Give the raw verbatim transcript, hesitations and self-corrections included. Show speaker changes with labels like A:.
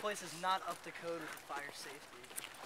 A: place is not up to code with the fire safety.